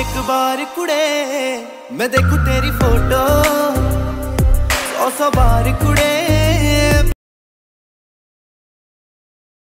एक बार कुड़े मैं देखूं तेरी फोटो 100 बार कुड़े